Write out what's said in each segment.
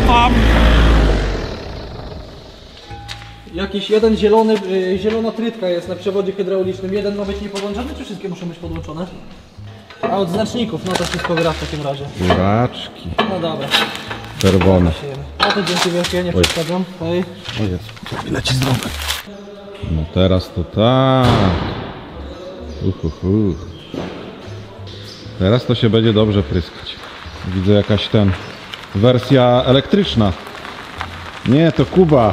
cofam. Jakiś jeden zielona trytka jest na przewodzie hydraulicznym. Jeden ma być niepodłączony, czy wszystkie muszą być podłączone? A od znaczników, no to wszystko gra w takim razie. Buraczki. No dobra. Czerwone. No to dzięki wielkie, nie przeszkadzam. Hej. O Jezu, leci z drogą. No teraz to tak. Teraz to się będzie dobrze pryskać. Widzę jakaś wersja elektryczna. Nie, to Kuba.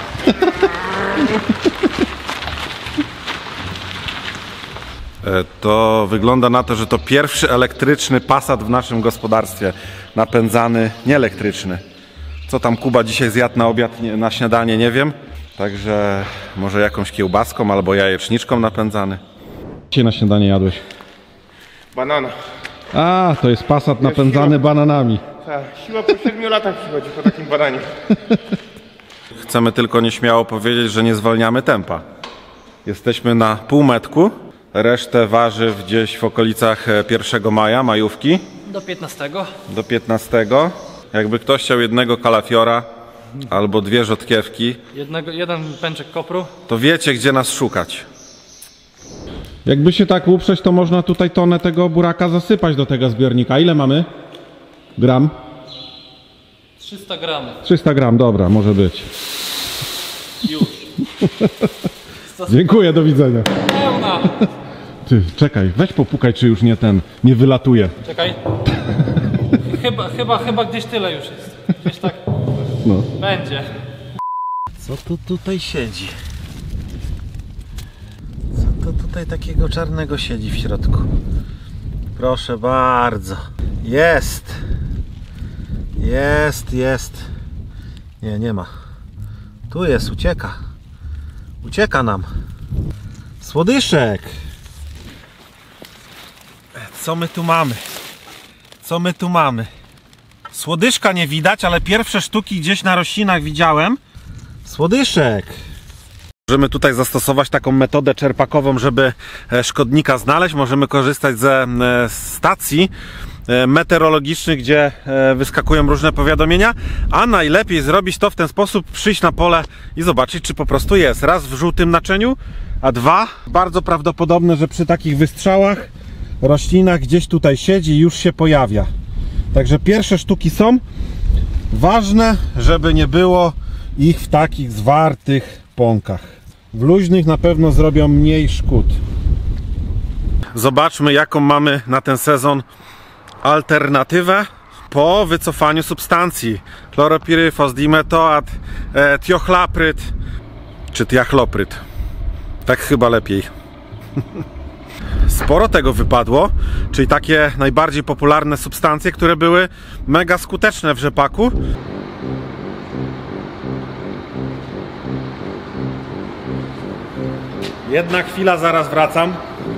To wygląda na to, że to pierwszy elektryczny Passat w naszym gospodarstwie. Napędzany, nie elektryczny. Co tam Kuba dzisiaj zjadł na obiad, na śniadanie, nie wiem. Także może jakąś kiełbaską albo jajeczniczką napędzany. Dzisiaj na śniadanie jadłeś? Banana. A, to jest Passat napędzany bananami. Tak, siła po 7 latach przychodzi po takim badaniu. Chcemy tylko nieśmiało powiedzieć, że nie zwalniamy tempa. Jesteśmy na półmetku. Resztę warzyw gdzieś w okolicach 1 maja, majówki. Do 15. Do 15. Jakby ktoś chciał jednego kalafiora albo 2 rzodkiewki, Jeden pęczek kopru. to wiecie, gdzie nas szukać. Jakby się tak uprzeć, to można tutaj tonę tego buraka zasypać do tego zbiornika. Ile mamy? Gram? 300 gramów. 300 gram, dobra, może być. Już. Dziękuję, do widzenia. Pełna. Ty, czekaj, weź popukaj, czy już nie wylatuje. Czekaj. Chyba gdzieś tyle już jest. Gdzieś tak No. będzie. Co tu tutaj siedzi? Co to tutaj takiego czarnego siedzi w środku? Proszę bardzo. Jest. Jest. Nie ma. Tu jest, ucieka. Ucieka nam. Słodyszek. Co my tu mamy? Słodyszka nie widać, ale pierwsze sztuki gdzieś na roślinach widziałem. Słodyszek. Możemy tutaj zastosować taką metodę czerpakową, żeby szkodnika znaleźć. Możemy korzystać ze stacji meteorologicznych, gdzie wyskakują różne powiadomienia, a najlepiej zrobić to w ten sposób, przyjść na pole i zobaczyć, czy po prostu jest. Raz w żółtym naczyniu, a dwa, bardzo prawdopodobne, że przy takich wystrzałach roślinach gdzieś tutaj siedzi i już się pojawia. Także pierwsze sztuki są. Ważne, żeby nie było ich w takich zwartych pąkach. W luźnych na pewno zrobią mniej szkód. Zobaczmy, jaką mamy na ten sezon alternatywę po wycofaniu substancji. Chloropiryfos, dimetoat, tiochlapryd czy tiachlopryt. Tak chyba lepiej. Sporo tego wypadło, czyli takie najbardziej popularne substancje, które były mega skuteczne w rzepaku. Jedna chwila, zaraz wracam.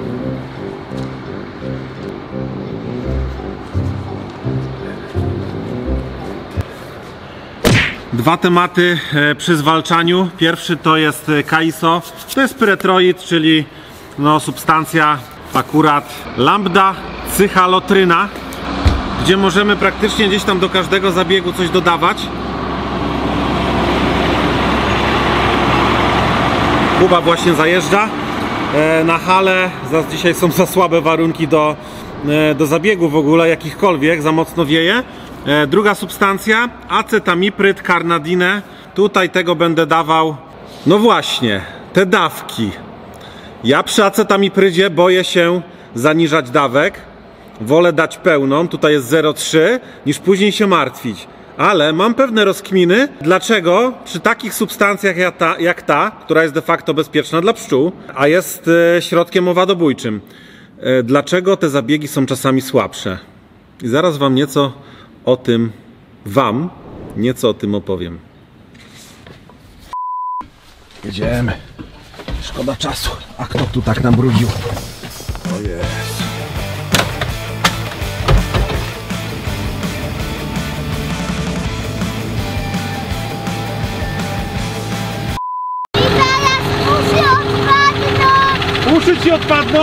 Dwa tematy przy zwalczaniu. Pierwszy to jest KAISO. To jest pyretroid, czyli substancja akurat lambda cyhalotryna, gdzie możemy praktycznie gdzieś tam do każdego zabiegu coś dodawać. Kuba właśnie zajeżdża na halę. Dzisiaj są za słabe warunki do zabiegu w ogóle, jakichkolwiek, za mocno wieje. Druga substancja, acetamipryd, carnadinę. Tutaj tego będę dawał, no właśnie, te dawki. Ja przy acetamiprydzie boję się zaniżać dawek. Wolę dać pełną, tutaj jest 0,3, niż później się martwić. Ale mam pewne rozkminy, dlaczego przy takich substancjach jak ta, która jest de facto bezpieczna dla pszczół, a jest środkiem owadobójczym, dlaczego te zabiegi są czasami słabsze. I zaraz wam nieco o tym opowiem. Jedziemy. Szkoda czasu. A kto tu tak nam brudził? O jest. Uszy ci odpadną?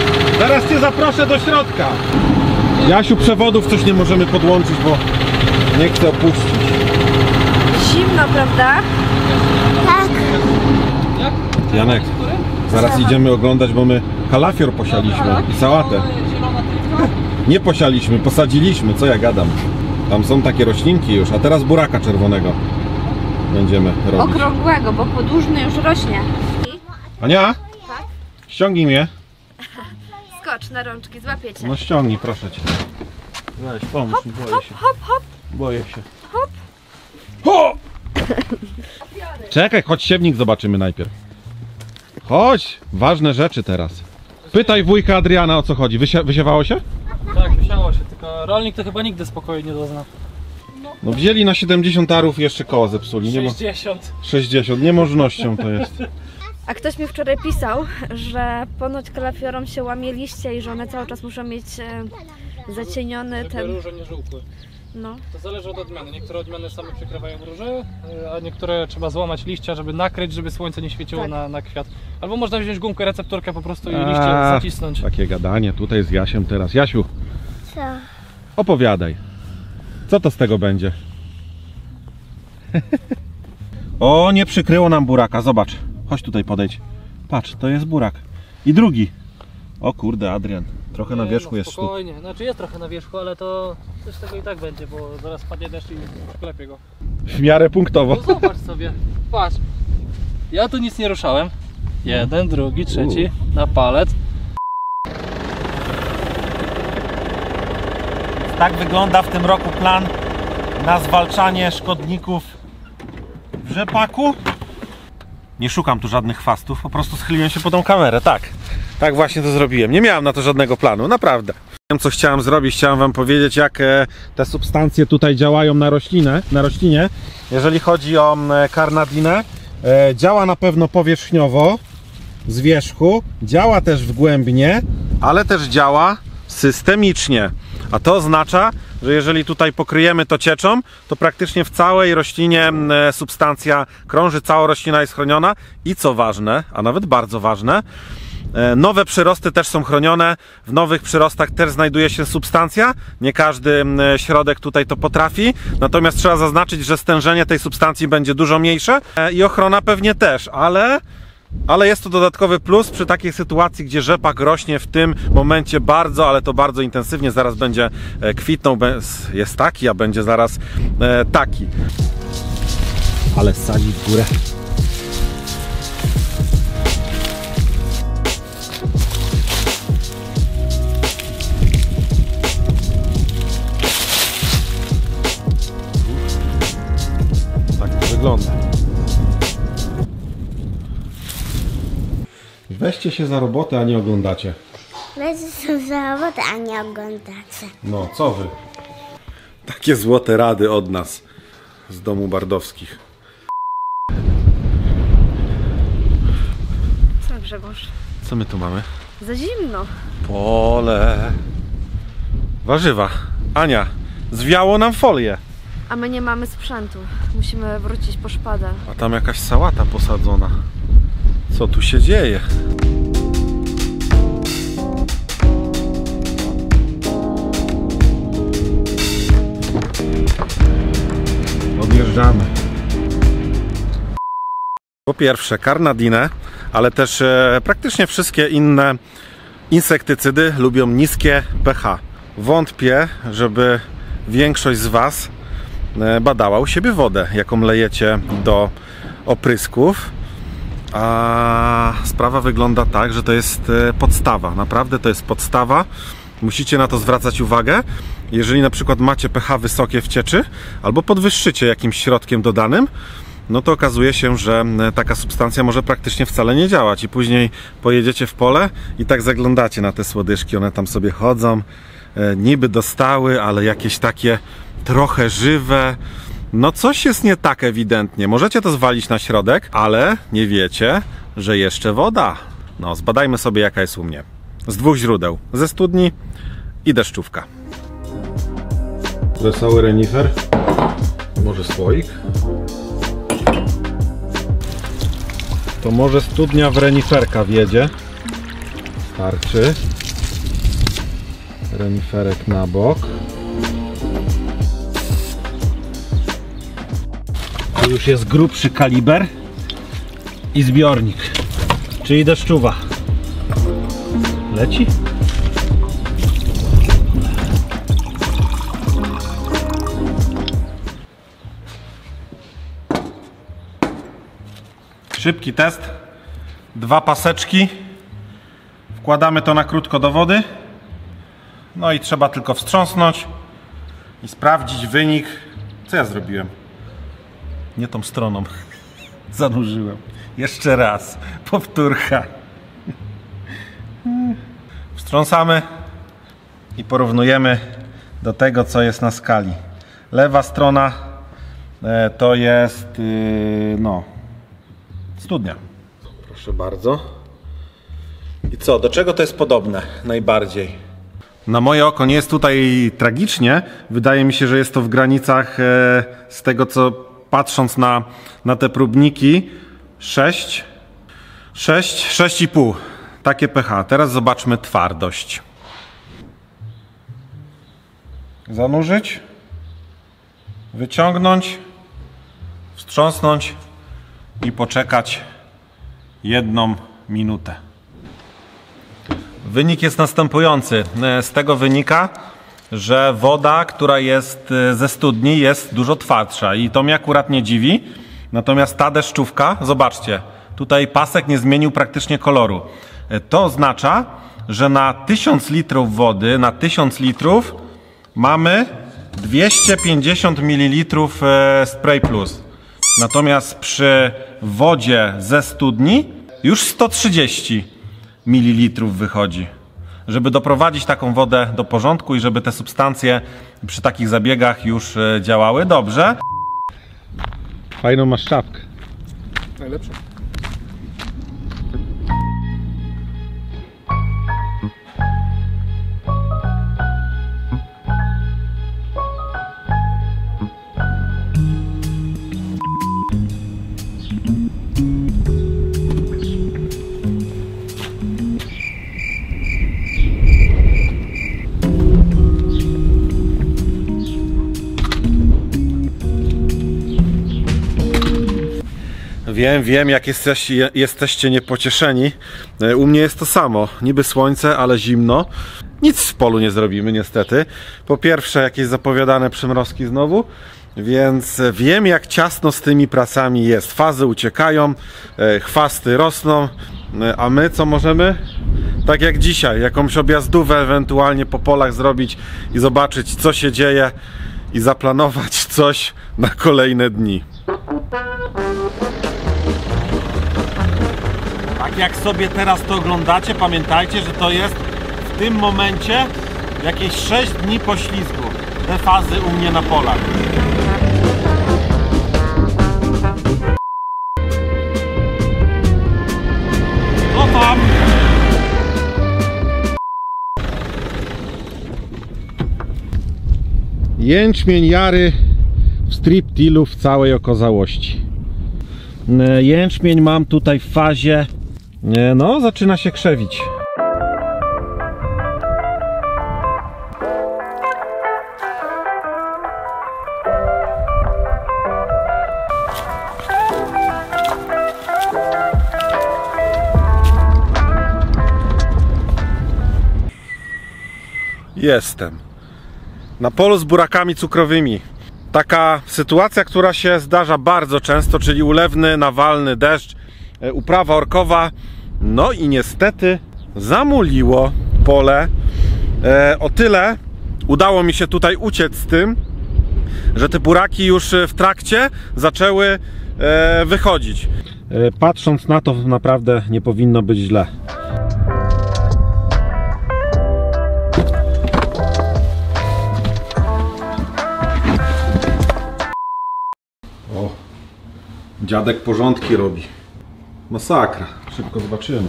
Zaraz cię zaproszę do środka. Jasiu, przewodów coś nie możemy podłączyć, bo Nie chcę opuścić. Zimno, prawda? Tak. Janek, zaraz idziemy oglądać, bo my kalafior posialiśmy i sałatę. Nie posialiśmy, posadziliśmy, co ja gadam. Tam są takie roślinki już, a teraz buraka czerwonego będziemy robić. Okrągłego, bo podłużny już rośnie. Ania? Tak? Ściągnij mnie. Skocz na rączki, złapiecie. No ściągnij, proszę cię. Weź, pomóż mi, boję się. Hop, hop. Boję się. Hop. Ho! Czekaj, chodź siewnik zobaczymy najpierw. Chodź, ważne rzeczy teraz. Pytaj wujka Adriana, o co chodzi. Wysiewało się? Tak, wysiało się, tylko rolnik to chyba nigdy spokoju nie dozna. No wzięli na 70 arów, jeszcze koło zepsuli. Nie 60. 60, niemożnością to jest. A ktoś mi wczoraj pisał, że ponoć kalafiorom się łamie liście i że one cały czas muszą mieć zacieniony ten... Róże nie żółkły. No. To zależy od odmiany. Niektóre odmiany same przykrywają róże, a niektóre trzeba złamać liścia, żeby nakryć, żeby słońce nie świeciło Tak. na kwiat. Albo można wziąć gumkę, recepturkę po prostu i liście zacisnąć. Takie gadanie tutaj z Jasiem teraz. Jasiu, Co? opowiadaj. Co to z tego będzie? O, nie przykryło nam buraka, zobacz. Chodź tutaj podejdź. Patrz, to jest burak. I drugi. O kurde, Adrian. Trochę na wierzchu jest sztuk. Spokojnie, znaczy jest trochę na wierzchu, ale to też tego i tak będzie, bo zaraz spadnie deszcz i sklepie go. W miarę punktowo. No zobacz sobie, patrz. Ja tu nic nie ruszałem. Jeden, drugi, trzeci, na palec. Tak wygląda w tym roku plan na zwalczanie szkodników w rzepaku. Nie szukam tu żadnych chwastów, po prostu schyliłem się po tą kamerę, tak. Tak właśnie to zrobiłem. Nie miałem na to żadnego planu, naprawdę. Wiem, co chciałem zrobić, chciałem wam powiedzieć, jak te substancje tutaj działają na roślinie. Jeżeli chodzi o karnadinę, działa na pewno powierzchniowo, z wierzchu, działa też wgłębnie, ale też działa systemicznie. A to oznacza, że jeżeli tutaj pokryjemy to cieczą, to praktycznie w całej roślinie substancja krąży, cała roślina jest chroniona i co ważne, a nawet bardzo ważne, nowe przyrosty też są chronione, w nowych przyrostach też znajduje się substancja, nie każdy środek tutaj to potrafi, natomiast trzeba zaznaczyć, że stężenie tej substancji będzie dużo mniejsze i ochrona pewnie też, ale jest to dodatkowy plus przy takiej sytuacji, gdzie rzepak rośnie w tym momencie bardzo, ale to bardzo intensywnie, zaraz będzie kwitnął, jest taki, a będzie zaraz taki. Ale sadzi w górę. Tak to wygląda. Weźcie się za robotę, a nie oglądacie. Weźcie się za robotę, a nie oglądacie. No, co wy? Takie złote rady od nas z domu Bardowskich. Co, Grzegorz? Co my tu mamy? Za zimno. Pole. Warzywa. Ania, zwiało nam folię. A my nie mamy sprzętu. Musimy wrócić po szpadę. A tam jakaś sałata posadzona. Co tu się dzieje? Odjeżdżamy. Po pierwsze karnadinę, ale też praktycznie wszystkie inne insektycydy lubią niskie pH. Wątpię, żeby większość z Was badała u siebie wodę, jaką lejecie do oprysków. A sprawa wygląda tak, że to jest podstawa. Naprawdę to jest podstawa. Musicie na to zwracać uwagę. Jeżeli na przykład macie pH wysokie w cieczy albo podwyższycie jakimś środkiem dodanym, no to okazuje się, że taka substancja może praktycznie wcale nie działać i później pojedziecie w pole i tak zaglądacie na te słodyżki, one tam sobie chodzą, niby dostały, ale jakieś takie trochę żywe. No coś jest nie tak ewidentnie. Możecie to zwalić na środek, ale nie wiecie, że jeszcze woda. No zbadajmy sobie, jaka jest u mnie. Z dwóch źródeł. Ze studni i deszczówka. Wesoły renifer. Może słoik? To może studnia w reniferka wjedzie. Starczy. Reniferek na bok. już jest grubszy kaliber i zbiornik, czyli deszczuwa. Leci? Szybki test. 2 paseczki. Wkładamy to na krótko do wody. No i trzeba tylko wstrząsnąć i sprawdzić wynik. Co ja zrobiłem? Nie tą stroną. Zanurzyłem. Jeszcze raz. Powtórka. Wstrząsamy i porównujemy do tego, co jest na skali. Lewa strona to jest studnia. Proszę bardzo. I co? Do czego to jest podobne najbardziej? Na moje oko nie jest tutaj tragicznie. Wydaje mi się, że jest to w granicach z tego, co patrząc na te próbniki 6,5. Takie pH. Teraz zobaczmy twardość. Zanurzyć, wyciągnąć, wstrząsnąć i poczekać 1 minutę. Wynik jest następujący. Z tego wynika, że woda, która jest ze studni, jest dużo twardsza i to mnie akurat nie dziwi. Natomiast ta deszczówka, zobaczcie, tutaj pasek nie zmienił praktycznie koloru. To oznacza, że na 1000 litrów wody, na 1000 litrów mamy 250 ml Spray Plus. Natomiast przy wodzie ze studni już 130 ml wychodzi. Żeby doprowadzić taką wodę do porządku i żeby te substancje przy takich zabiegach już działały dobrze. Fajną masz czapkę. Najlepsze. Wiem, jak jesteście niepocieszeni. U mnie jest to samo. Niby słońce, ale zimno. Nic w polu nie zrobimy niestety. Po pierwsze, jakieś zapowiadane przymrozki znowu. Więc wiem, jak ciasno z tymi pracami jest. Fazy uciekają, chwasty rosną. A my co możemy? Tak jak dzisiaj, jakąś objazdówę ewentualnie po polach zrobić i zobaczyć, co się dzieje i zaplanować coś na kolejne dni. Tak jak sobie teraz to oglądacie, pamiętajcie, że to jest w tym momencie jakieś 6 dni poślizgu. Te fazy u mnie na polach. No tam! Jęczmień jary w striptilu w całej okazałości. Jęczmień mam tutaj w fazie, no zaczyna się krzewić. Jestem na polu z burakami cukrowymi. Taka sytuacja, która się zdarza bardzo często, czyli ulewny, nawalny deszcz, uprawa orkowa. No i niestety zamuliło pole. O tyle udało mi się tutaj uciec z tym, że te buraki już w trakcie zaczęły wychodzić. Patrząc na to, naprawdę nie powinno być źle. O, dziadek porządki robi. Masakra. Szybko zobaczymy.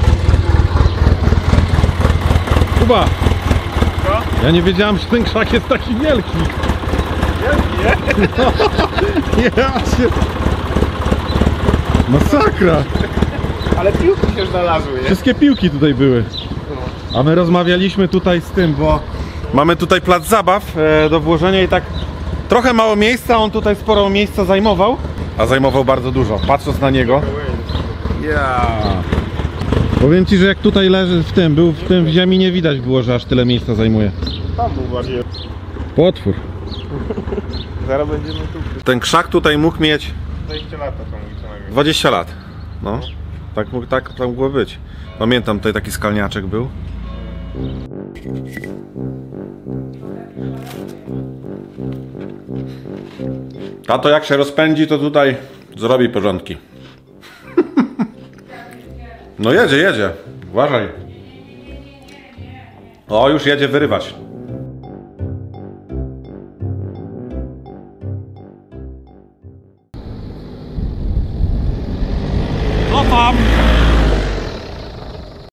Kuba! Co? Ja nie wiedziałem, że ten krzak jest taki wielki. Wielki, nie? Ja się... Masakra! Ale piłki się znalazły, nie? Wszystkie piłki tutaj były. A my rozmawialiśmy tutaj z tym, bo mamy tutaj plac zabaw do włożenia i tak trochę mało miejsca, on tutaj sporo miejsca zajmował. a zajmował bardzo dużo. Patrząc na niego. Powiem ci, że jak tutaj leży był w tym w ziemi, nie widać było, że aż tyle miejsca zajmuje. Tam był bardziej. Potwór. Zaraz będziemy tu. Ten krzak tutaj mógł mieć 20 lat to mówi co najmniej. 20 lat. No, tak mogło być. Pamiętam, tutaj taki skalniaczek był. Tato jak się rozpędzi, to tutaj zrobi porządki. No jedzie. Uważaj. O, już jedzie wyrywać.